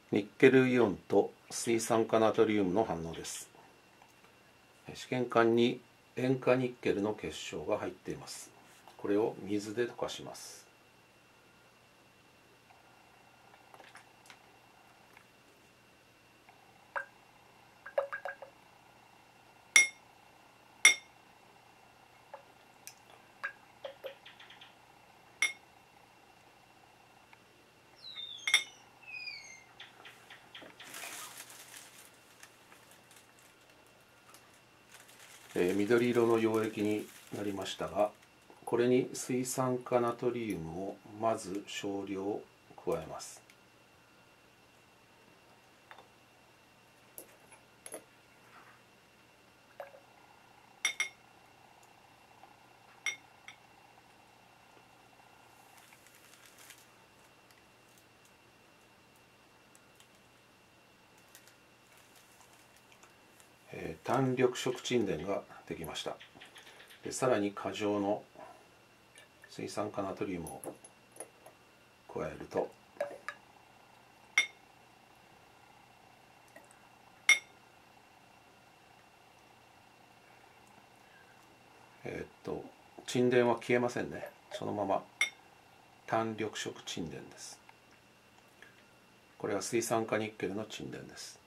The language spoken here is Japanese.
ニッケルイオンと水酸化ナトリウムの反応です。試験管に塩化ニッケルの結晶が入っています。これを水で溶かします。緑色の溶液になりましたが、これに水酸化ナトリウムをまず少量加えます。単緑色沈殿ができました。さらに過剰の水酸化ナトリウムを加えると、沈殿は消えませんね。そのまま単緑色沈殿です。これは水酸化ニッケルの沈殿です。